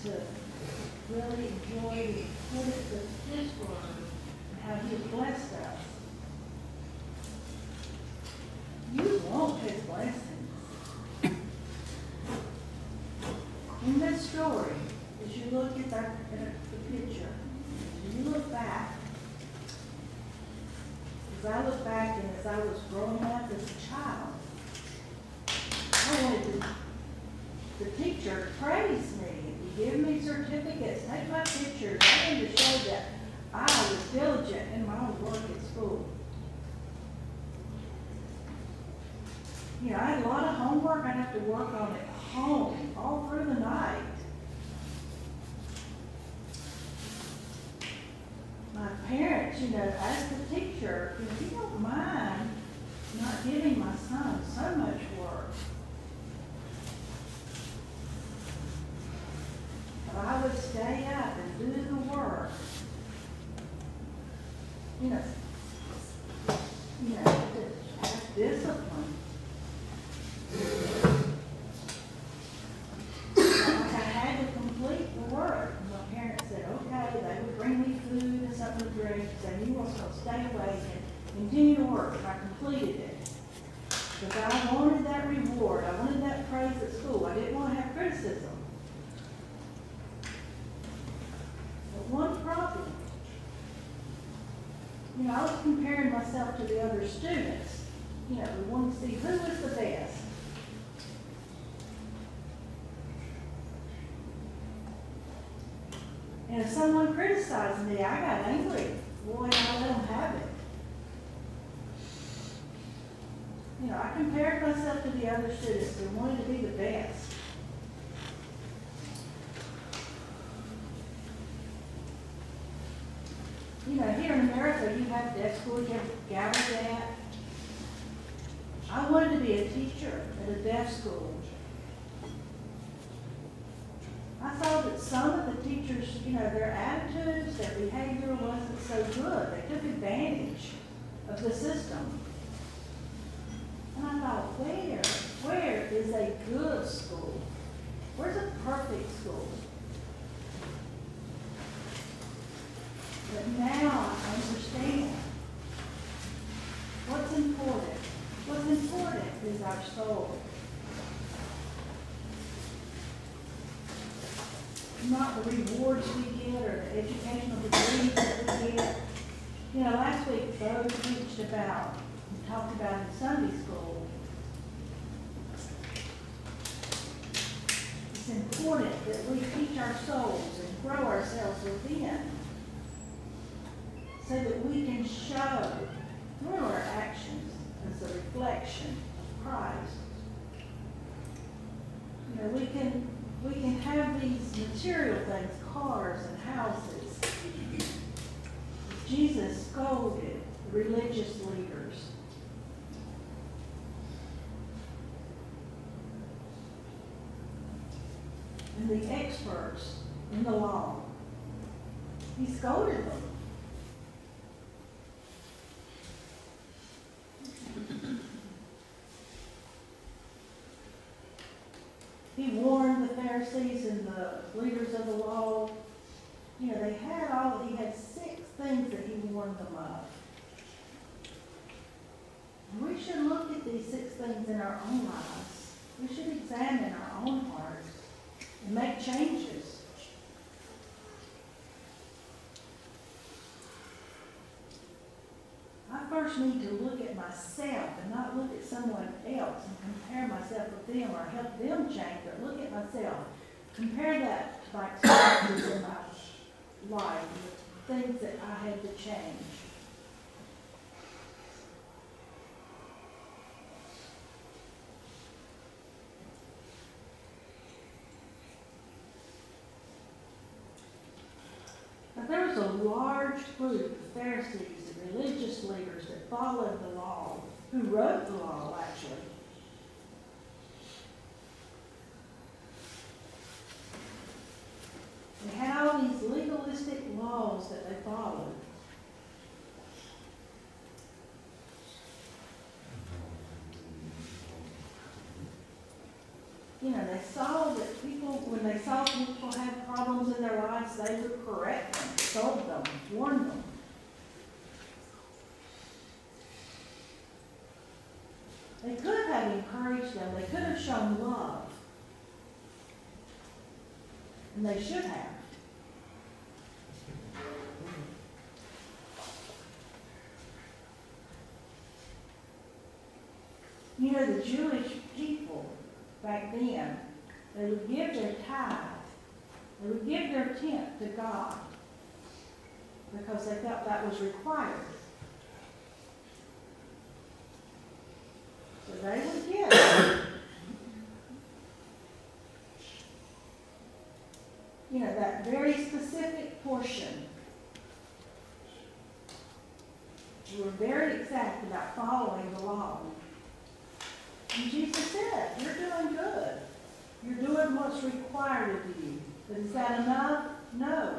to really enjoy what it is His Word and how He has blessed us. You want His blessings. In this story, as you look at the picture, as you look back, as I look back and as I was growing up as a child, I wanted the teacher to praise me, to give me certificates, take my pictures. I wanted to show that I was diligent in my work at school. You know, I had a lot of homework I'd have to work on at home all through the night. My parents, you know, as the teacher, if you don't mind not giving my son so much work, but I would stay up and do the work. You know, to have discipline. Like I had to complete the work. My parents said, okay, they would bring me food and something to drink, say, you want to stay awake and continue to work. And I completed it. Because I wanted that reward. I wanted that praise at school. I didn't want to have criticism. But one problem, you know, I was comparing myself to the other students. You know, we wanted to see who was the best. And if someone criticized me, I got angry. Boy, I let them have it. You know, I compared myself to the other students and wanted to be the best. You know, here in America, you have deaf school, you have Gallaudet. I wanted to be a teacher at a deaf school. I saw that some of the teachers, you know, their attitudes, their behavior wasn't so good. They took advantage of the system. And I thought, where is a good school? Where's a perfect school? But now I understand what's important. What's important is our soul. Not the rewards we get or the educational degrees that we get. You know, last week Bo preached about and talked about in Sunday school. It's important that we teach our souls and grow ourselves within so that we can show through our actions as a reflection of Christ. You know, we can have these material things, cars and houses. Jesus scolded the religious leaders. And the experts in the law. He scolded them. He warned the Pharisees and the leaders of the law. You know, he had 6 things that he warned them of. And we should look at these 6 things in our own lives. We should examine our own hearts and make changes. I first need to look at myself and not look at someone else and compare myself with them or help them change, but look at myself. Compare that to my experiences in my life, the things that I had to change. But there was a large group of Pharisees and religious leaders that followed the law, who wrote the law, actually. They had all these legalistic laws that they followed. You know, they saw that people, when they saw people have problems problems in their lives, they would correct them, scold them, warn them. They could have encouraged them. They could have shown love. And they should have. You know, the Jewish people back then, they would give their tithe. They would give their tenth to God because they felt that was required. So they would give. You know, that very specific portion. They were very exact about following the law. And Jesus said, you're doing good. You're doing what's required of you. But is that enough? No.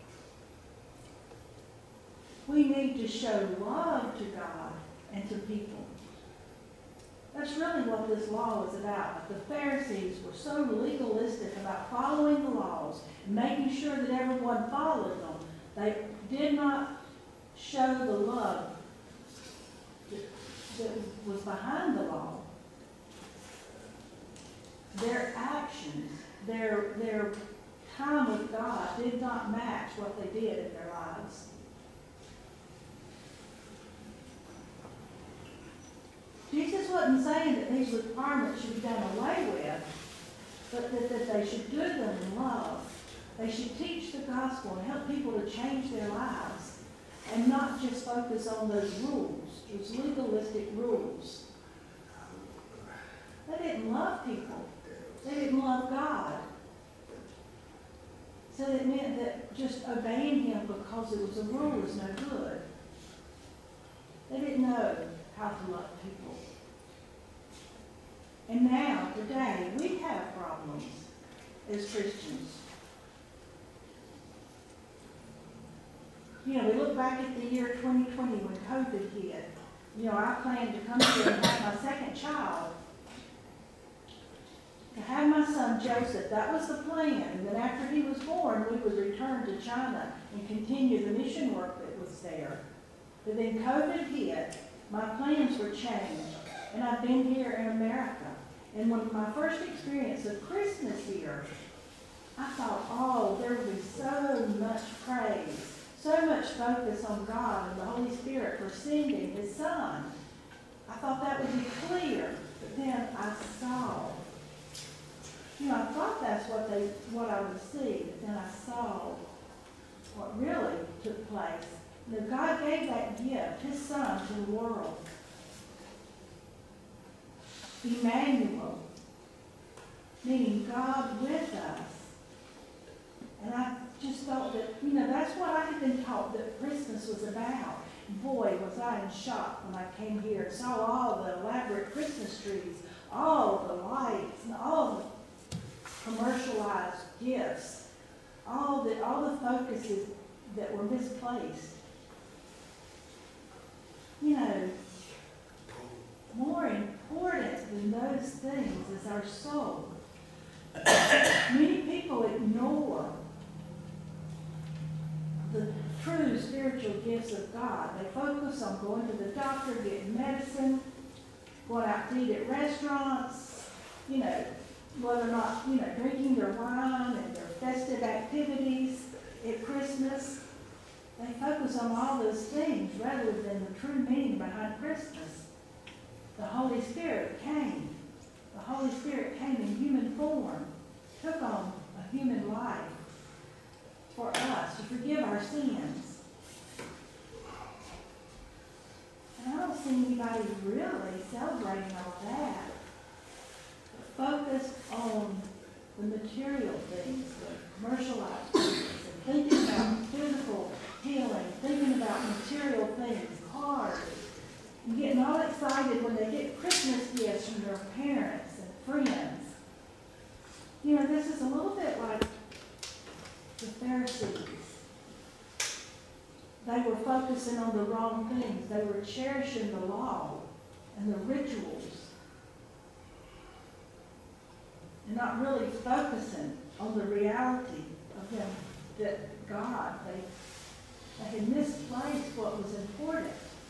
We need to show love to God and to people. That's really what this law is about. The Pharisees were so legalistic about following the laws and making sure that everyone followed them. They did not show the love that was behind the law. Their actions, their time with God did not match what they did in their lives. Jesus wasn't saying that these requirements should be done away with, but that they should do them in love. They should teach the gospel and help people to change their lives and not just focus on those rules, those legalistic rules. They didn't love people. They didn't love God. So it meant that just obeying Him because it was a rule was no good. They didn't know how to love people. And now, today, we have problems as Christians. You know, we look back at the year 2020 when COVID hit. You know, I planned to come here and have my second child. To have my son Joseph, that was the plan. And then after he was born, we would return to China and continue the mission work that was there. But then COVID hit, my plans were changed, and I've been here in America. And when my first experience of Christmas here, I thought, oh, there would be so much praise, so much focus on God and the Holy Spirit for sending His Son. I thought that would be clear, but then I saw. You know, I thought that's what I would see, but then I saw what really took place. You know, God gave that gift, His Son, to the world. Emmanuel, meaning God with us. And I just thought that, you know, that's what I had been taught that Christmas was about. Boy, was I in shock when I came here and saw all the elaborate Christmas trees, all the lights, and all the commercialized gifts, all the focuses that were misplaced. You know, more important than those things is our soul. Many people ignore the true spiritual gifts of God. They focus on going to the doctor, getting medicine, going out to eat at restaurants, you know, whether or not, you know, drinking their wine and their festive activities at Christmas. They focus on all those things rather than the true meaning behind Christmas. The Holy Spirit came. The Holy Spirit came in human form, took on a human life for us to forgive our sins. And I don't see anybody really celebrating all that. Focused on the material things, the commercialized things, and thinking about physical healing, thinking about material things, cars, and getting all excited when they get Christmas gifts from their parents and friends. You know, this is a little bit like the Pharisees. They were focusing on the wrong things. They were cherishing the law and the rituals, and not really focusing on the reality of them that God, they had misplaced what was important.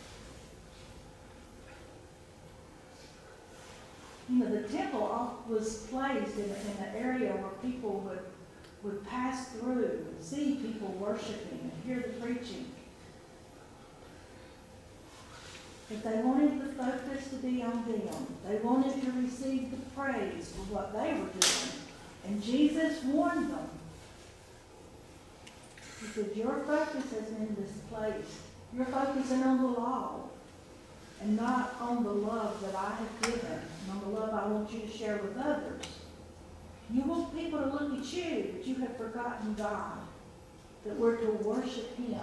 You know, the temple was placed in an area where people would pass through and see people worshiping and hear the preaching. But they wanted the focus to be on them. They wanted to receive the praise for what they were doing. And Jesus warned them. He said, your focus has been misplaced. You're focusing on the law and not on the love that I have given and on the love I want you to share with others. You want people to look at you, but you have forgotten God, that we're to worship Him.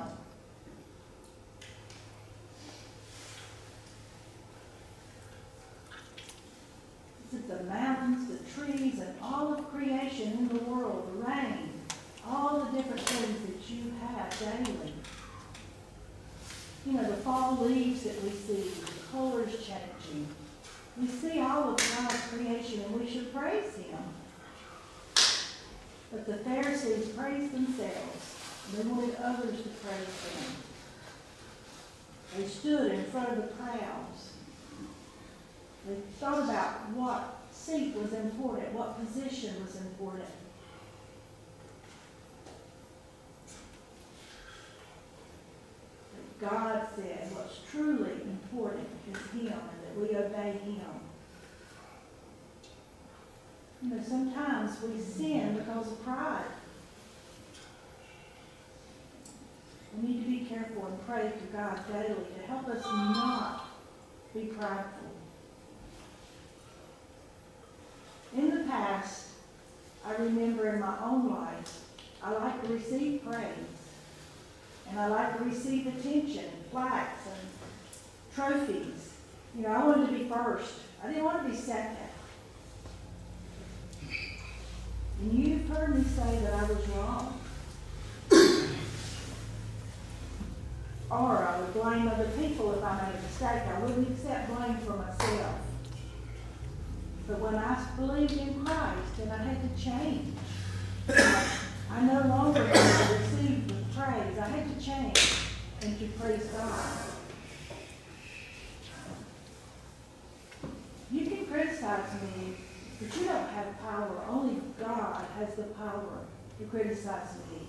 The mountains, the trees, and all of creation in the world, the rain, all the different things that you have daily. You know, the fall leaves that we see, the colors changing. We see all of God's creation and we should praise Him. But the Pharisees praised themselves and they wanted others to praise them. They stood in front of the crowds. They thought about what seat was important, what position was important. But God said what's truly important is Him and that we obey Him. You know, sometimes we sin because of pride. We need to be careful and pray to God daily to help us not be prideful. In the past, I remember in my own life, I like to receive praise. And I like to receive attention, plaques, and trophies. You know, I wanted to be first. I didn't want to be second. And you've heard me say that I was wrong. Or I would blame other people if I made a mistake. I wouldn't accept blame for myself. But when I believed in Christ, then I had to change. I no longer had to receive the praise. I had to change and to praise God. You can criticize me, but you don't have power. Only God has the power to criticize me.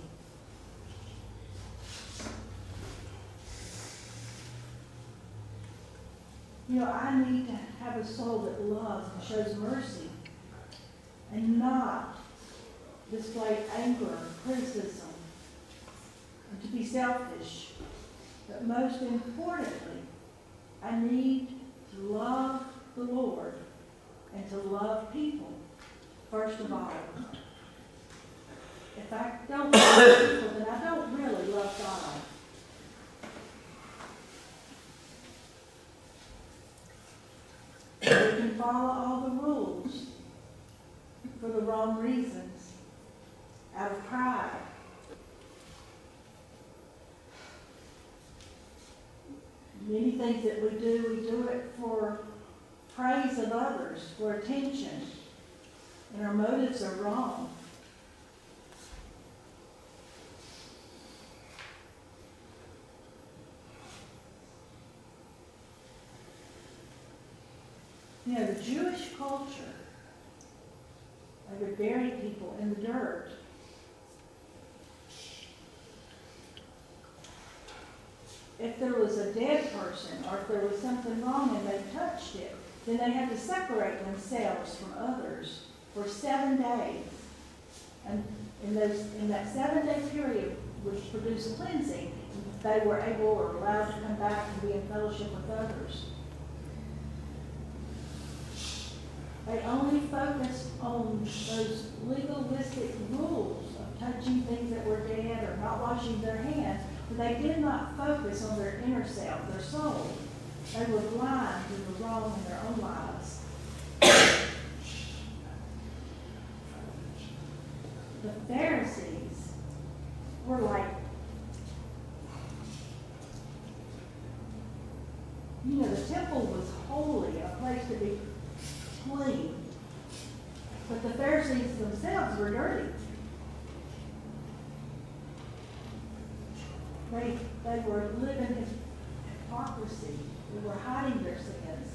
You know, I need to have a soul that loves and shows mercy and not display anger, criticism, and to be selfish. But most importantly, I need to love the Lord and to love people, first of all. If I don't love people, then I don't really love God. We can follow all the rules for the wrong reasons, out of pride. Many things that we do it for praise of others, for attention, and our motives are wrong. You know, the Jewish culture, they would bury people in the dirt. If there was a dead person or if there was something wrong and they touched it, then they had to separate themselves from others for 7 days. And in that 7-day period, which produced cleansing, they were able or allowed to come back and be in fellowship with others. They only focused on those legalistic rules of touching things that were dead or not washing their hands, but they did not focus on their inner self, their soul. They were blind to the wrong in their own lives. The Pharisees were like, you know, the temple was holy, a place to be clean. But the Pharisees themselves were dirty. They were living in hypocrisy. They were hiding their sins.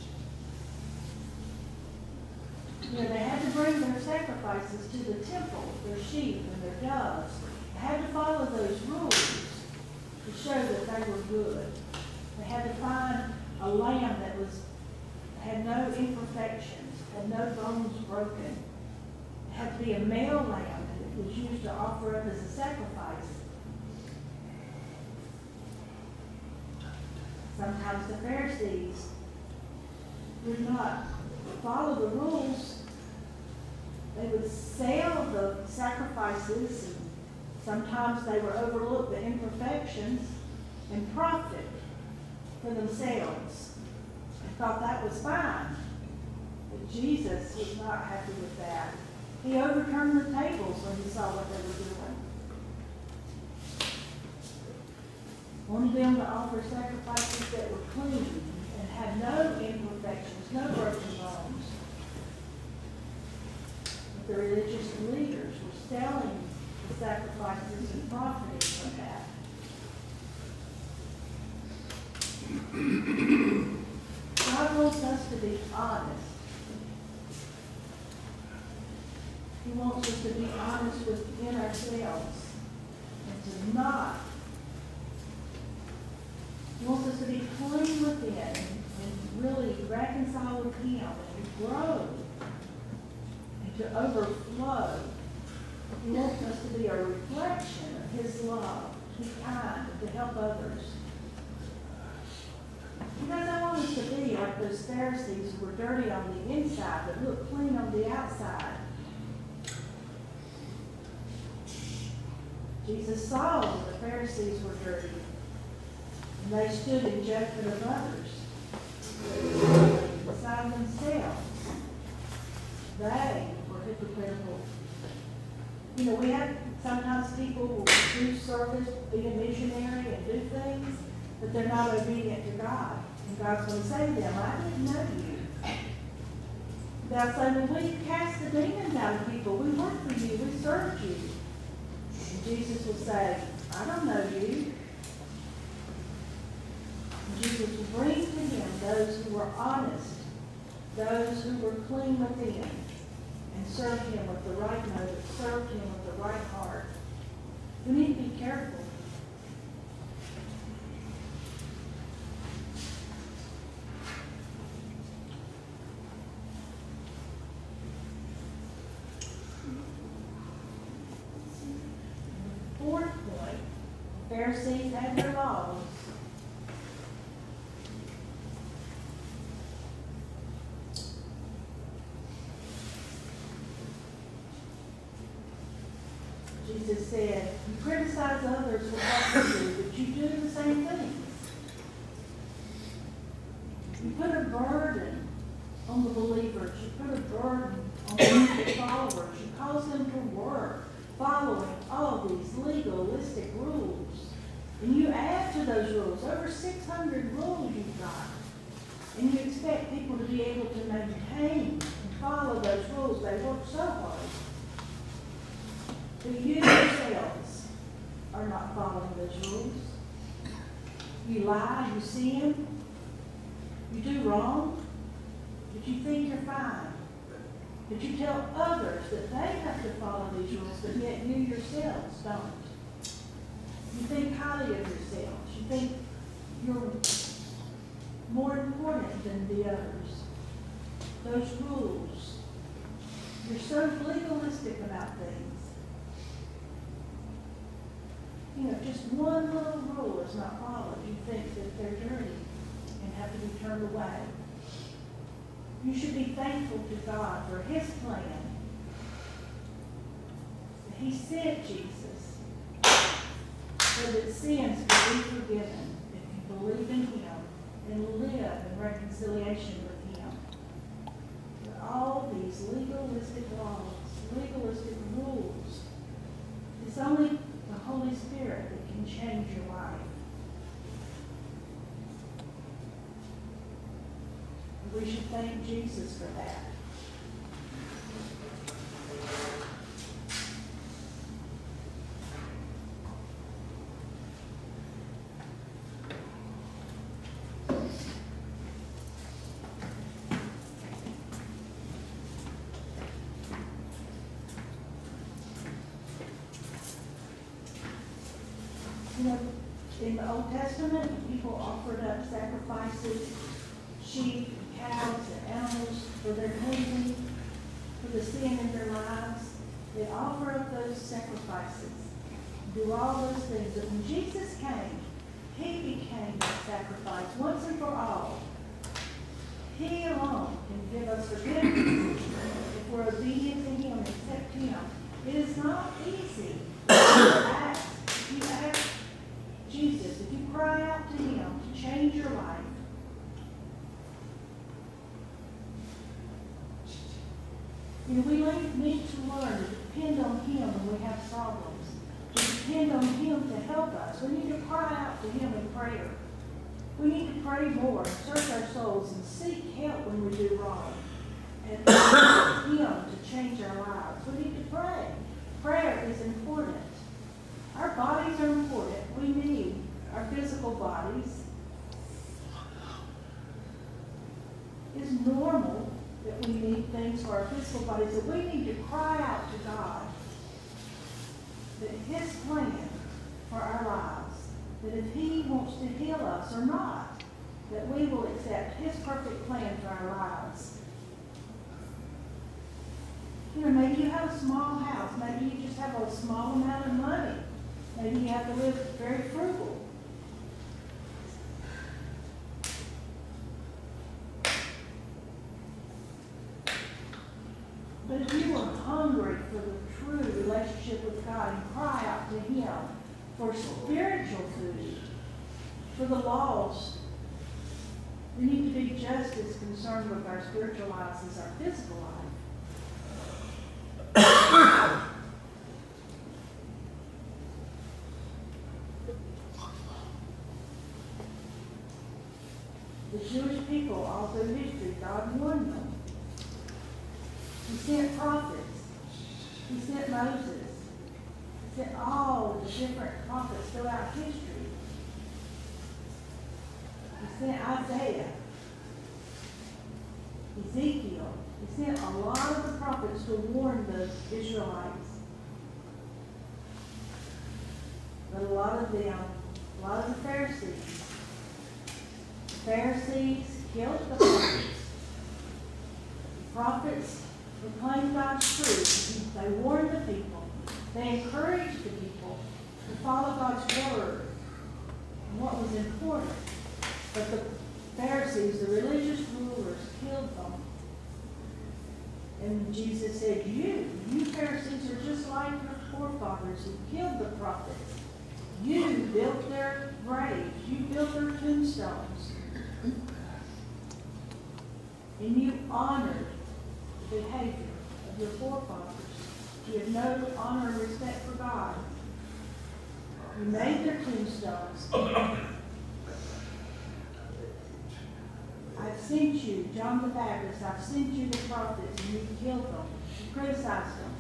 You know, they had to bring their sacrifices to the temple, their sheep and their doves. They had to follow those rules to show that they were good. They had to find a lamb that had no imperfections, had no bones broken. It had to be a male lamb that was used to offer up as a sacrifice. Sometimes the Pharisees would not follow the rules. They would sell the sacrifices, and sometimes they would overlook the imperfections and profit for themselves. They thought that was fine. But Jesus was not happy with that. He overturned the tables when he saw what they were doing. Wanted them to offer sacrifices that were clean and had no imperfections, no broken bones. But the religious leaders were selling the sacrifices and profiting from that. God wants us to be honest. He wants us to be honest within ourselves and to not. He wants us to be clean within and really reconcile with Him and grow and to overflow. He wants us to be a reflection of His love, to be kind, and to help others. He doesn't want us to be like those Pharisees who were dirty on the inside but looked clean on the outside. Jesus saw that the Pharisees were dirty, and they stood in judgment of others. Beside themselves, they were hypocritical. You know, we have sometimes people who will do service, be a missionary and do things, but they're not obedient to God. And God's going to say to them, I didn't know you. They'll say, well, we cast the demons out of people. We worked for you. We served you. And Jesus will say, I don't know you. And Jesus will bring to him those who were honest, those who were clean within, and serve him with the right motive, serve him with the right heart. We need to be careful. Fourth point, Pharisees had their laws. Jesus said, you criticize others for what they do, but you do the same things. You put a burden on the believers. You put a burden on the followers. You cause them to work following all these legalistic rules. And you add to those rules, over 600 rules you've got. And you expect people to be able to maintain and follow those rules. They work so hard. But you yourselves are not following those rules. You lie, you sin, you do wrong, but you think you're fine. But you tell others that they have to follow these rules, but yet you yourselves don't. You think highly of yourselves. You think you're more important than the others. Those rules. You're so legalistic about things. You know, just one little rule is not followed. You think that they're dirty and have to be turned away. You should be thankful to God for His plan. He sent Jesus so that sins could be forgiven if you believe in Him and live in reconciliation with Him. But all these legalistic laws, legalistic rules, it's only the Holy Spirit that can change your life. We should thank Jesus for that. You know, in the Old Testament, people offered up sacrifices, sheep, cows, and animals for their cleansing, for the sin in their lives. They offer up those sacrifices, do all those things. But when Jesus came, he became that sacrifice once and for all. He alone can give us forgiveness if we're obedient to him and accept him. It is not easy to ask. If you ask Jesus, if you cry out to him to change your life, you know, we need to learn to depend on him when we have problems, to depend on him to help us. We need to cry out to him in prayer. We need to pray more, search our souls, and seek help when we do wrong, and ask him to change our lives. We need to pray. Prayer is important. Our bodies are important. We need our physical bodies. It's normal that we need things for our physical bodies, that we need to cry out to God that his plan for our lives, that if he wants to heal us or not, that we will accept his perfect plan for our lives. You know, maybe you have a small house. Maybe you just have a small amount of money. Maybe you have to live very frugal. But if you are hungry for the true relationship with God and cry out to him for spiritual food, for the lost, we need to be just as concerned with our spiritual lives as our physical life. The Jewish people, all through history, God warned them. He sent prophets. He sent Moses. He sent all the different prophets throughout history. He sent Isaiah, Ezekiel. He sent a lot of the prophets to warn the Israelites. But a lot of the Pharisees killed the prophets. The prophets proclaimed God's truth. They warned the people. They encouraged the people to follow God's word and what was important. But the Pharisees, the religious rulers, killed them. And Jesus said, you Pharisees are just like your forefathers who killed the prophets. You built their graves. You built their tombstones. And you honored the behavior of your forefathers. You have no honor and respect for God. You made their tombstones. I've sent you, John the Baptist, I've sent you the prophets, and you killed them. You criticized them.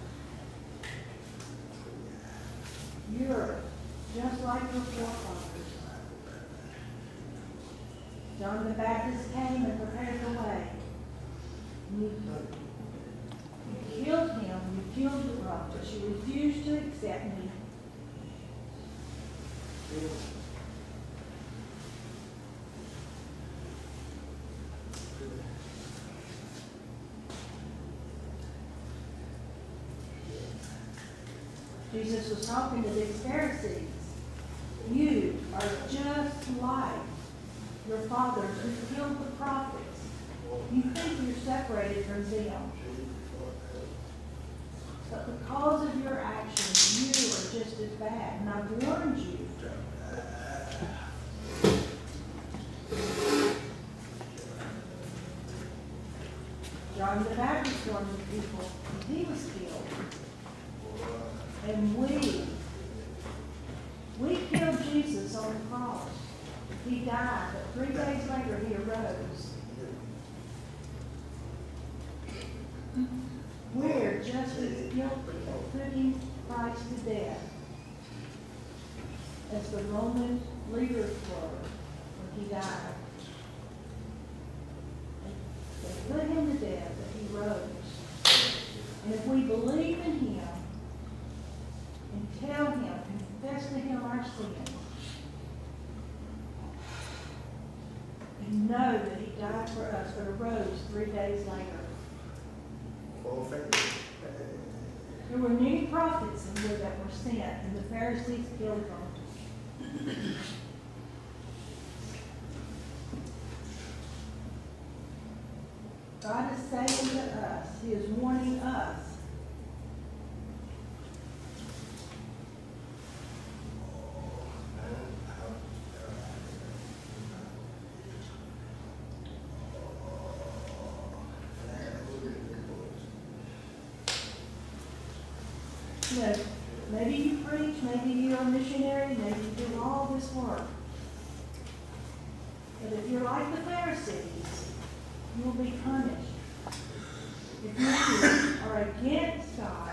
You're just like your forefathers. John the Baptist came and prepared the way. You killed him. You killed the prophets. You refused to accept me. Jesus was talking to these Pharisees. You are just like your fathers who killed the prophets. You think you're separated from them. But because of your actions, you are just as bad. And I've warned you. John the Baptist warned the people, and he was killed. And we killed Jesus on the cross. He died, but 3 days later he arose. We're just as guilty of putting Christ to death as the Roman leaders were when he died. They put him to death, but he rose. And if we believe in him and tell him, confess to him our sins, and know that he died for us, but arose 3 days later. Full faith. There were many prophets in here that were sent, and the Pharisees killed them. God is saying to us, he is warning us, you know, maybe you preach, maybe you're a missionary, maybe you do all this work. But if you're like the Pharisees, you will be punished. If you are against God,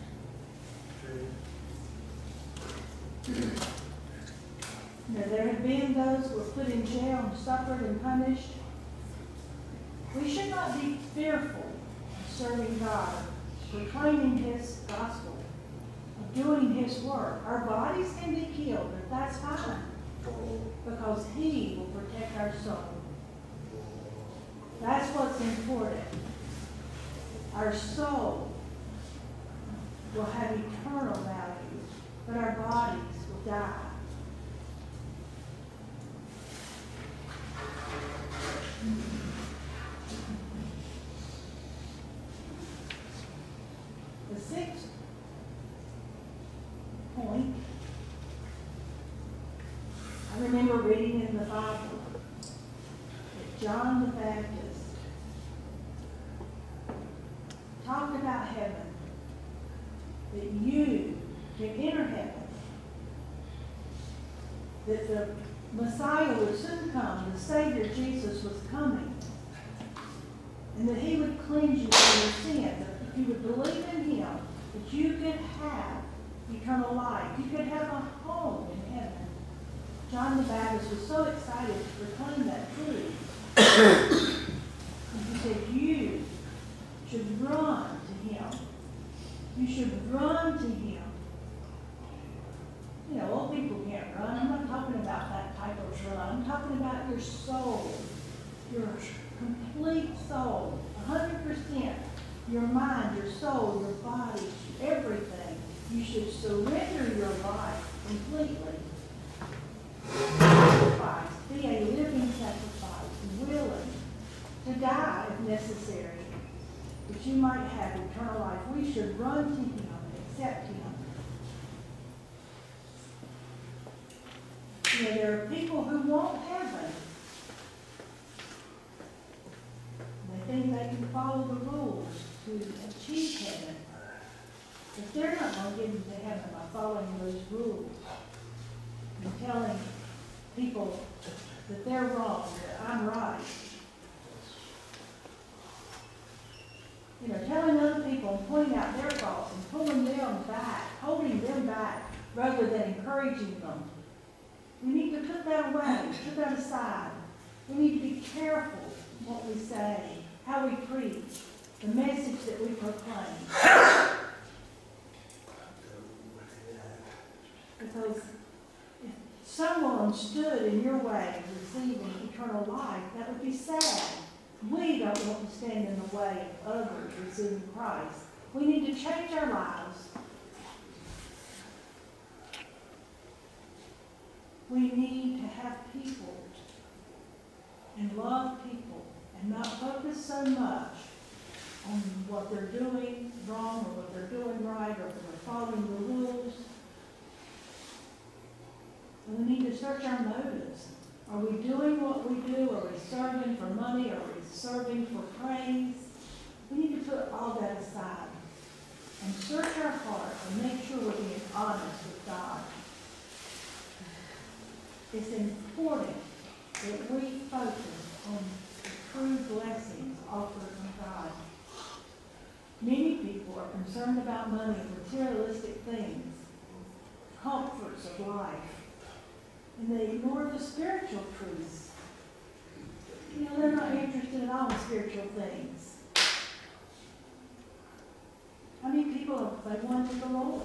there have been those who were put in jail and suffered and punished. We should not be fearful of serving God, proclaiming his gospel, of doing his work. Our bodies can be killed, but that's fine, because he will protect our soul. That's what's important. Our soul will have eternal value, but our bodies will die. The sixth point, I remember reading in the Bible that John the Baptist talked about heaven, that you can enter heaven, that the Messiah would soon come, the Savior Jesus was coming, and that he would cleanse you from your sin, that if you would believe in him, that you could have eternal life, you could have a home in heaven. John the Baptist was so excited to proclaim that truth. And he said, you should run to him. You should run to him. You know, old people can't run. I'm not talking about that type of run. I'm talking about your soul, your complete soul, 100%. Your mind, your soul, your body, everything. You should surrender your life completely. Sacrifice, be a living sacrifice, willing to die if necessary, that you might have eternal life. We should run to him, accept him. You know, there are people who want heaven. They think they can follow the rules to achieve heaven. But they're not going to get into heaven by following those rules and telling people that they're wrong, that I'm right. You know, telling other people and pointing out their faults and pulling them back, holding them back, rather than encouraging them. We need to put that away, put that aside. We need to be careful what we say, how we preach, the message that we proclaim. Because if someone stood in your way of receiving eternal life, that would be sad. We don't want to stand in the way of others receiving Christ. We need to change our lives. We need to have people and love people and not focus so much on what they're doing wrong or what they're doing right or if they're following the rules. And we need to search our motives. Are we doing what we do? Are we serving for money? Are we serving for praise? We need to put all that aside and search our heart and make sure we're being honest with God. It's important that we focus on the true blessings offered from God. Many people are concerned about money and materialistic things, comforts of life, and they ignore the spiritual truths. You know, they're not interested at all in spiritual things. How many people have they won to the Lord?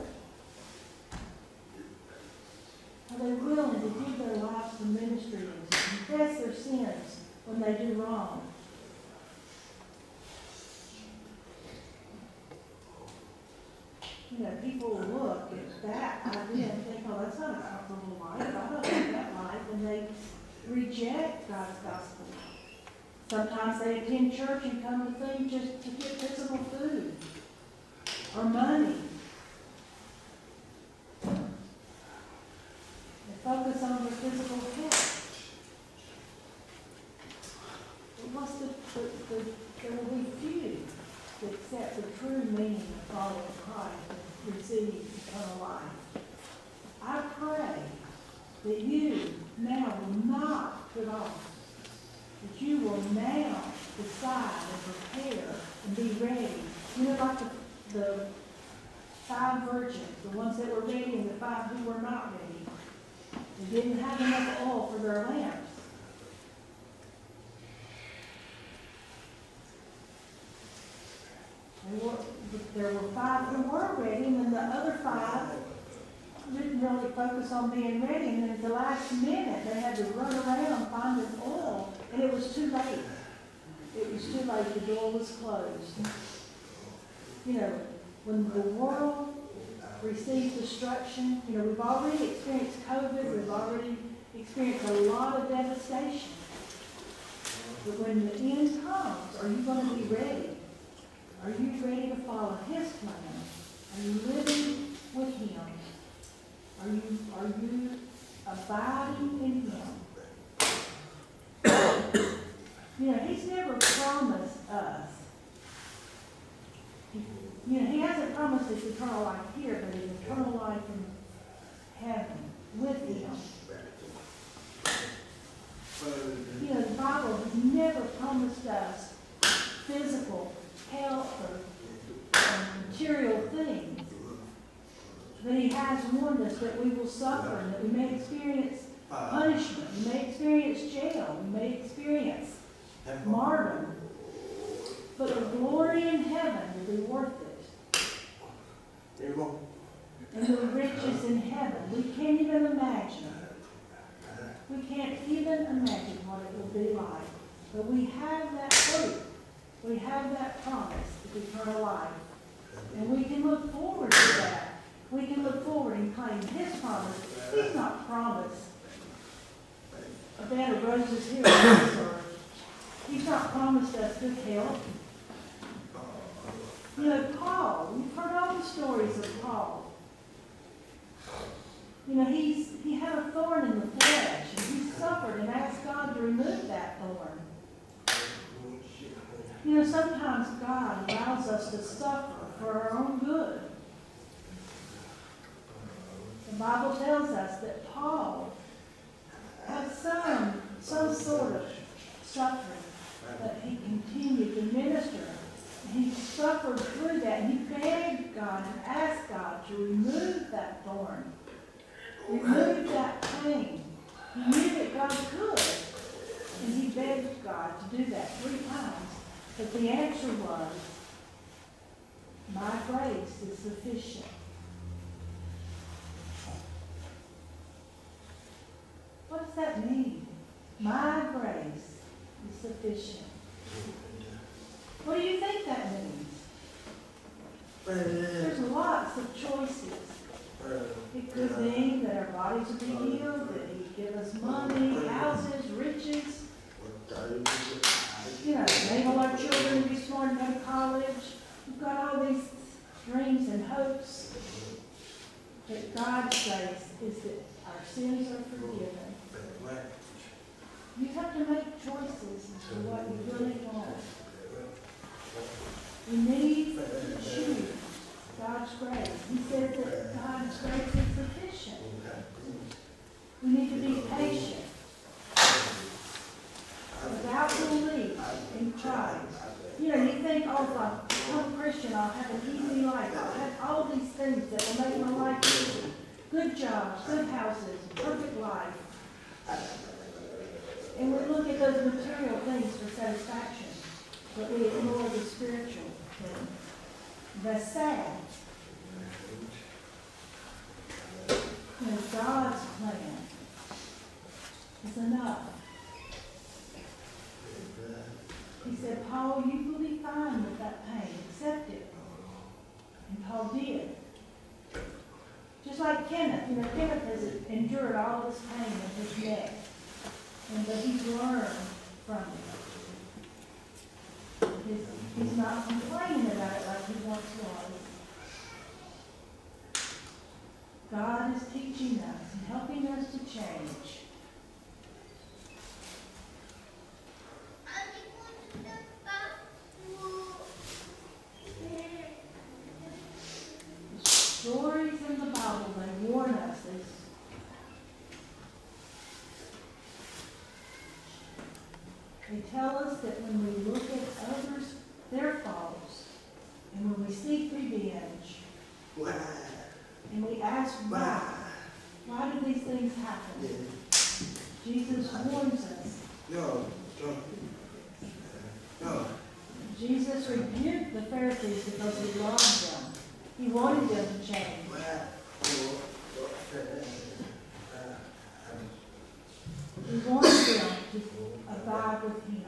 Are they willing to give their lives to ministry and to confess their sins when they do wrong. You know, people look at that idea and think, oh, that's not a comfortable life. I don't want that life. And they reject God's gospel. Sometimes they attend church and come to things just to get physical food or money. They focus on their physical health. There will be few that accept the true meaning of following Christ and receive eternal life. I pray that you now will not put off, that you will now decide and prepare and be ready. You know, like the 5 virgins, the ones that were ready and the 5 who were not ready. They didn't have enough oil for their lamps. There were 5 who were ready, and then the other 5 didn't really focus on being ready. And then at the last minute, they had to run around finding oil, and it was too late. It was too late. The door was closed. You know, when the world receives destruction, you know, we've already experienced COVID. We've already experienced a lot of devastation. But when the end comes, are you going to be ready? Are you ready to follow His plan? Are you living with Him? Are you abiding in Him? You know, He's never promised us. You know, He hasn't promised us eternal life here, but an eternal life in heaven with Him. You know, the Bible has never promised us physical health or material things. But He has warned us that we will suffer and that we may experience punishment, we may experience jail, we may experience martyrdom. But the glory in heaven will be worth it. And the riches in heaven, we can't even imagine. We can't even imagine what it will be like. But we have that hope. We have that promise of eternal life. And we can look forward to that. We can look forward and claim His promise. He's not promised a bed of roses here on this earth. He's not promised us good health. You know, Paul, you've heard all the stories of Paul. You know, he had a thorn in the flesh, and he suffered and asked God to remove that thorn. You know, sometimes God allows us to suffer for our own good. The Bible tells us that Paul had some sort of suffering, but he continued to minister. And he suffered through that, and he begged God and asked God to remove that thorn, remove that pain. He knew that God could, and he begged God to do that 3 times. But the answer was, my grace is sufficient. What does that mean? My grace is sufficient. What do you think that means? There's lots of choices. It could mean that our bodies will be healed, that He give us money, houses, riches. You know, enable our children to be smart and go to college. We've got all these dreams and hopes. But God's grace is that our sins are forgiven. You have to make choices as to what you really want. We need to choose God's grace. He says that God's grace is sufficient. We need to be patient. Without belief in Christ. You know, you think, oh, if I become a Christian, I'll have an easy life. I'll have all these things that will make my life easy. Good jobs, good houses, perfect life. And we look at those material things for satisfaction, but we ignore the spiritual thing. That's sad. You know, God's plan is enough. He said, Paul, you will be fine with that pain. Accept it. And Paul did. Just like Kenneth. You know, Kenneth has endured all this pain in his neck. But he's learned from it. He's not complaining about it like he once was. God is teaching us and helping us to change. The stories in the Bible, they warn us. They tell us that when we look at others, their faults, and when we seek revenge, and we ask why do these things happen? Jesus warns us. Jesus rebuked the Pharisees because he loved them. He wanted them to change. He wanted them to abide with him.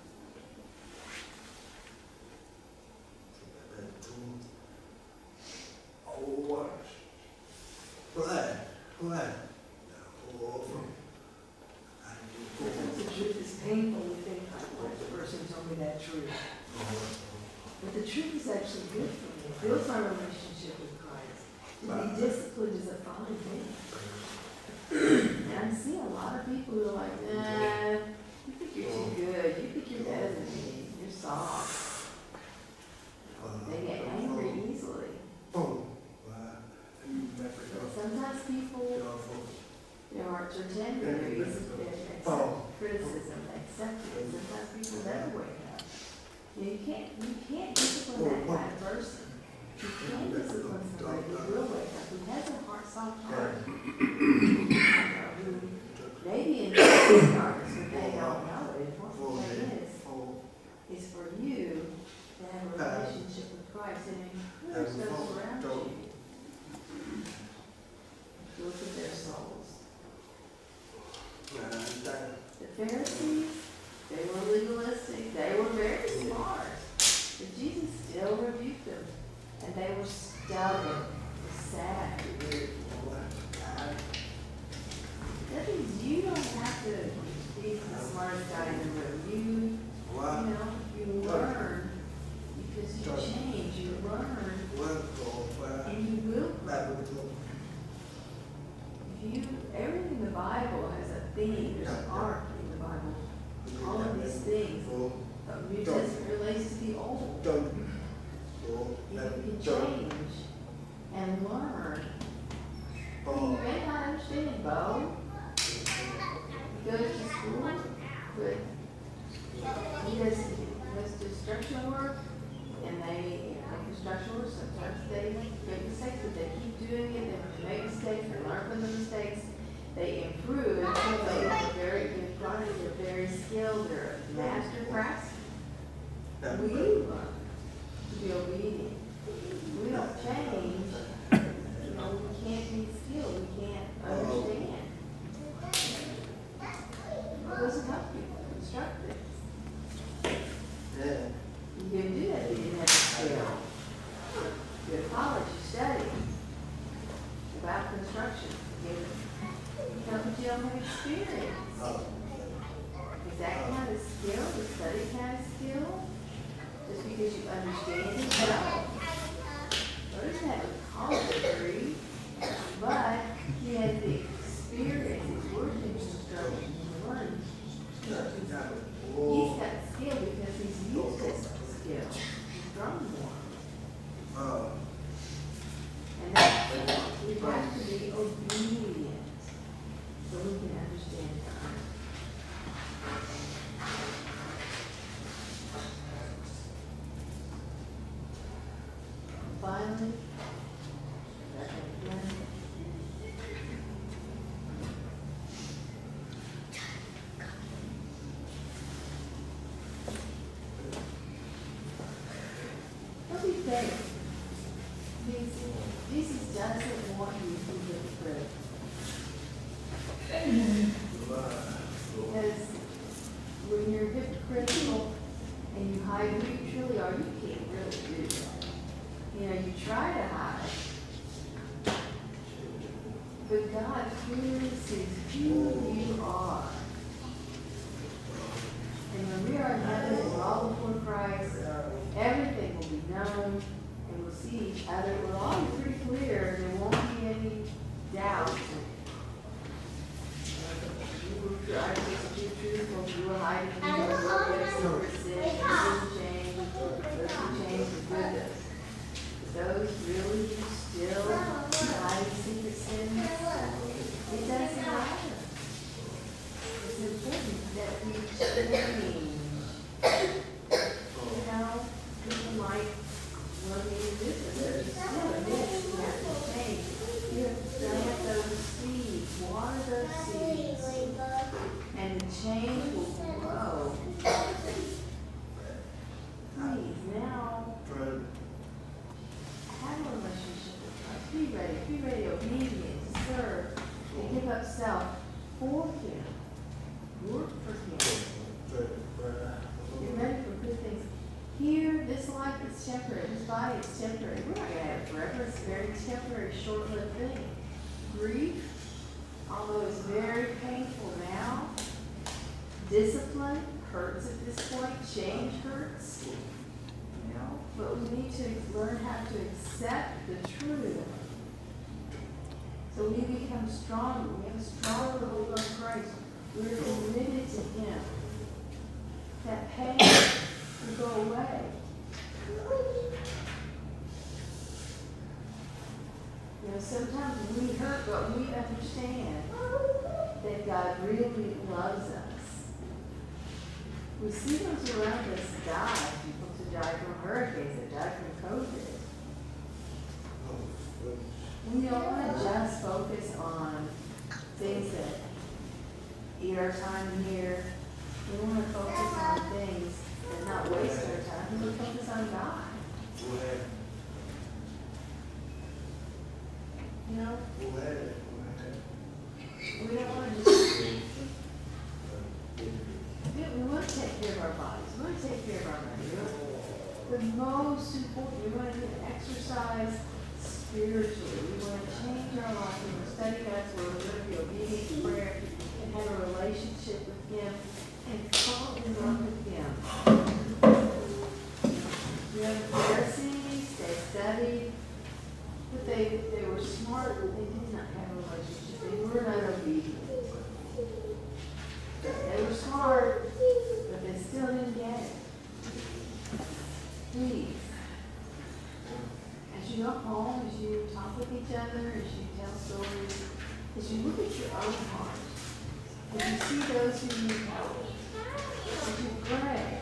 The truth is painful. We think, why the person told me that truth? But the truth is actually good for me. It builds our relationship with Christ. To be disciplined is a fine thing. And I see a lot of people who are like, nah, you think you're too good. You think you're better than me. You're soft. They get angry easily. Sometimes people, their hearts are tender. They're easy to accept criticism. They accept it. Sometimes people never wake up. You can't discipline that kind of person. You can't discipline somebody who will wake up, who has a heart, soft heart. Who maybe in the darkness, but they don't know it. What it is for you to have a relationship with Christ and encourage those around you. Look at their souls. The Pharisees, they were legalistic. They were very smart. But Jesus still rebuked them. And they were stubborn, sad. That means you don't have to be the smartest guy in the room. You learn because you change. You learn. And you will grow. Everything in the Bible has a theme. There's an arc in the Bible. All of these things. The New Testament relates to the Old. You can change and learn. You may not understand, Bo. He goes to school, but he does construction work, and they construction work. Sometimes they make mistakes, but they keep doing it. They make mistakes. They learn from the mistakes. They improve until they are very good products. They're very skilled. They're master craftsmen. We learn to be obedient. We don't change. We can't be skilled. We can't understand. It doesn't help people construct things. You couldn't do that if you didn't have the skill. You go to college, you study about construction. But you don't have experience. Is that kind of skill, the study kind of skill? Just because you understand it? No. Well, doesn't have a college degree, but he has the experience. He's worked in construction and learned. He's got skill because he's used his skill. He's grown more. And that's we have to be obedient so we can understand God. Finally, that clearly sees who you are. And when we are in heaven and we're all before Christ, everything will be known, and we'll see each other. We'll all be pretty clear. There won't be any doubt. You were truthful. You were hiding from your witness over sin. You didn't change. Those who changed the goodness. Those really still hiding secret sins, it doesn't matter. It's important that we change. You know, people might want me to do this, but you still admit you have to change. You have to plant those seeds, water those seeds, and the change will grow. Please, now, have a relationship with Christ. Be ready, obedient, to serve, to give up self for Him. Work for Him. Get ready for good things. Here, this life is temporary. This body is temporary. We're not going to have it forever. It's a very temporary, short-lived thing. Grief, although it's very painful now, discipline hurts at this point. Change hurts. You know, but we need to learn how to accept the truth. So we become stronger. We have a stronger hold on Christ. We're committed to Him. That pain will go away. You know, sometimes we hurt, but we understand that God really loves us. We see those around us die. People who died from hurricanes, that died from COVID. We don't want to just focus on things that eat our time here. We want to focus on things and not waste our time. We want to focus on God. You know? We don't want to just... We want to take care of our bodies. We want to take care of our money. But most important, we want to exercise spiritually. We want to change our life. We want to study God's Word. We want to be obedient to prayer and have a relationship with Him and fall in love with Him. You know, the Pharisees, they studied, but they were smart, but they did not have a relationship. They were not obedient. They were smart, but they still didn't get it. Please, as you go home, as you talk with each other, as you tell stories, as you look at your own heart, as you see those who need help, as you pray,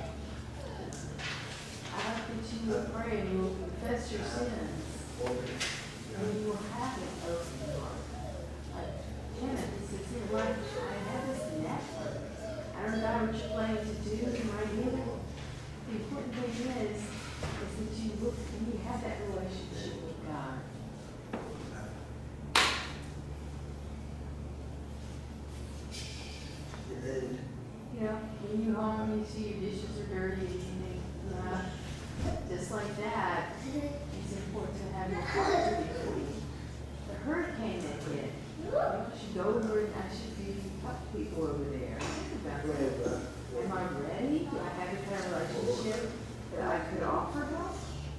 I hope that you will pray and you will confess your sins, and you will have an open heart. Like Kenneth, he says, you know what, I have this network. I don't know what you're planning to do in my healing. The important thing is that you look and you have that relationship with God. You know, when you home, you see your dishes are dirty, and you think, just like that, it's important to have your heart to be clean. The hurricane that hit, you should go over and actually feed people over there. Think about that. Am I ready? Do I have the kind of relationship that I could offer help?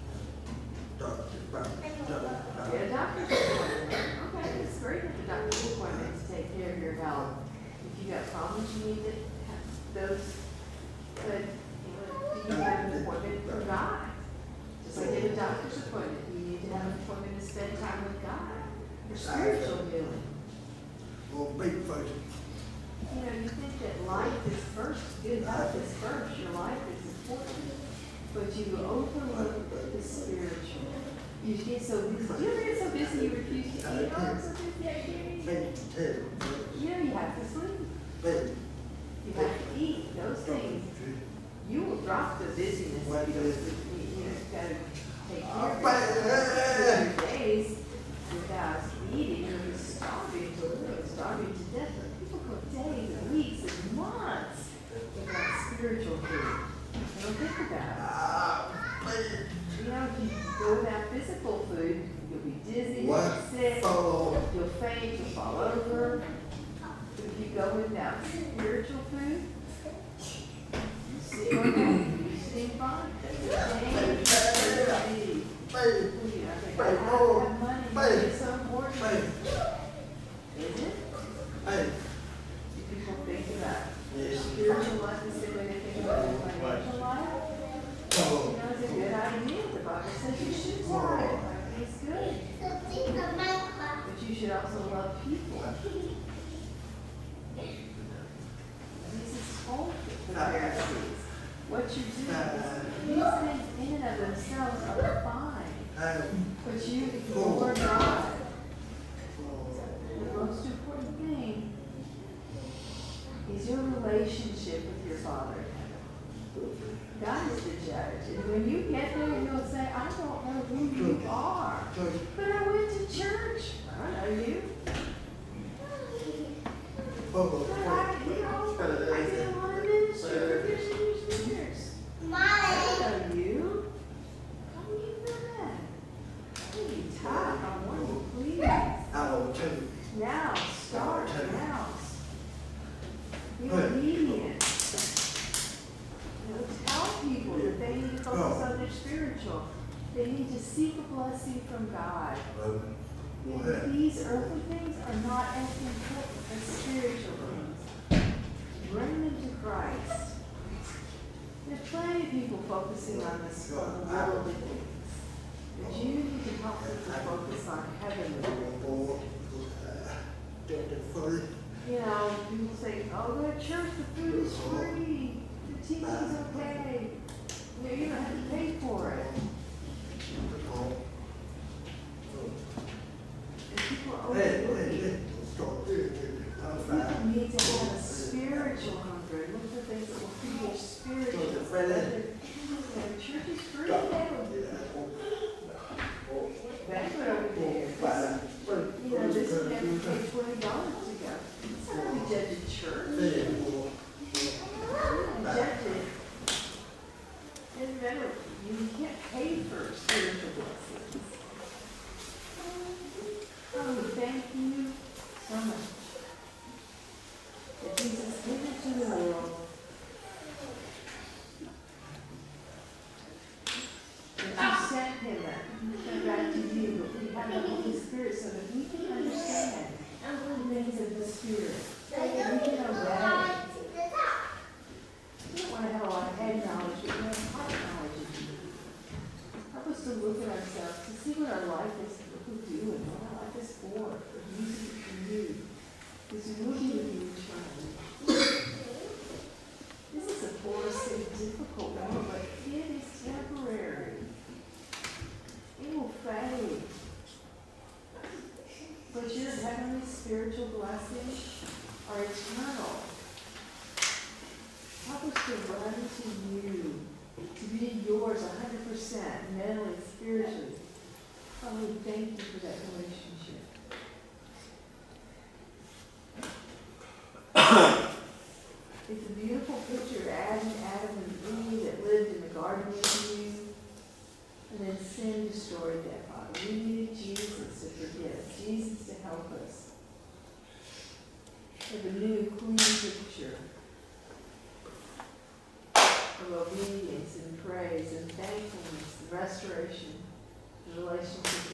Get a doctor's appointment. Okay, it's great at the doctor's appointment to take care of your health. If you got problems, you need to have those. But you have an appointment for God. Just like at a doctor's appointment, you need to have an appointment to spend time with God for spiritual healing. You know, you think that life is first, good health is first, your life is important, but you overlook the spiritual. You get so busy. Do you ever get so busy you refuse to eat? Oh, I'm so busy, I can't eat. You know, you have to sleep. You have to eat. Those things, you will drop the busyness if you don't sleep. You know, you've got to take care of your days without eating. You'll be starving to live, starving to death. People go days and weeks and months without spiritual food. They don't think about it. You know, if you go without physical food, you'll be dizzy, you'll be sick, you'll faint, you'll fall over. So without spiritual food, you see what happens, you see fun. I have money, it's so important. Is it? Do people think about their spiritual life the same way they think about their financial life? You know, it's a good idea. The Bible says you should tithe. It's good. But you should also love people. This is hope for the Pharisees. What you do is, these things in and of themselves are fine. But you ignore God. The most important thing is your relationship with your Father in heaven. God is the judge. And when you get there, you'll say, I don't know who you are, but I went to church. I know you. I did a lot of ministry for 15 years. I don't know you. How do you know that? Hey, Todd, I want you, please. Now, start now. Be obedient. Tell people that they need to focus on their spiritual. They need to seek a blessing from God. These earthly things are not as important as spiritual things. Bring them to Christ. There's plenty of people focusing on this worldly things. But you need to help them to focus on heavenly things. You know, people say, oh, go to church, the food is free. The TV is okay. You know, you don't have to pay for it. And people are overlooking. People need to have a spiritual hunger and look for things that will feed your spiritual. Church is free. Banquet over there. You know, this is never pay $20 to go. It's not how we judge a church. Judge it. And remember, you can't pay for spiritual blessings. Oh, thank you so much that Jesus came into the world that you sent him back to you, but we have the Holy Spirit so that we can understand the things of the Spirit, so that we can obey. We don't want to have a lot of head knowledge, but we have heart knowledge. Help us to look at ourselves, to see what our life is, what we're doing, what our life is for using it for you. Because we will be with you eternally. This is a forced and difficult one, but it is temporary. It will fade. But your heavenly spiritual blessings are eternal. Help us to run to you, to be yours 100%, mentally, spiritually. Oh, we thank you for that relationship. It's a beautiful picture of Adam and Eve that lived in the garden with you, and then sin destroyed that body. We needed Jesus to forgive us, Jesus to help us. With a new, clean picture of obedience and praise and thankfulness and restoration, the relationship